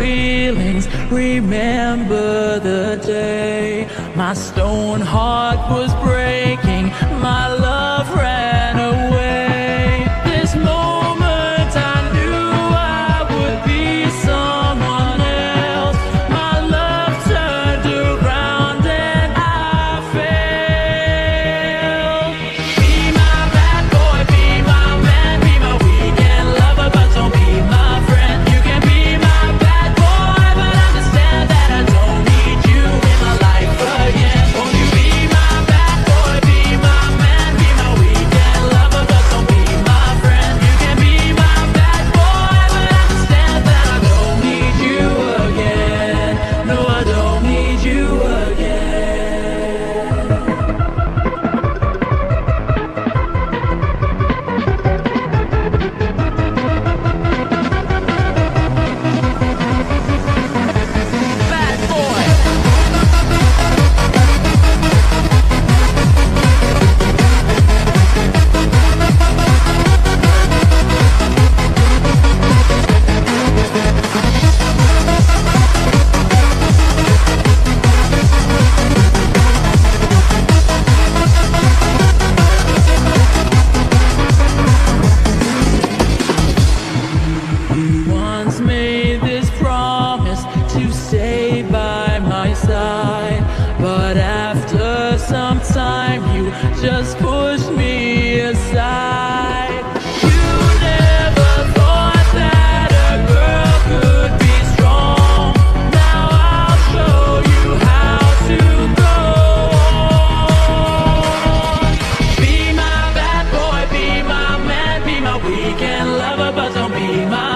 feelings. Remember the day my stone heart was breaking, my love ran away. This moment I knew I would be someone else. My love turned around and I fell. Be my bad boy, be my man, be my weekend lover, but don't be my friend. You can be my bad boy, but understand that I don't need you in my life again. Won't you be my bad boy, be my man, be my weekend lover, but don't be my friend. You can be my bad boy, but understand that I don't need you again. No, I don't need you again. Bad boy. Once made this promise to stay by my side, but after some time you just pushed me aside. You never thought that a girl could be strong. Now I'll show you how to go on. Be my bad boy, be my man, be my weekend lover, but don't be my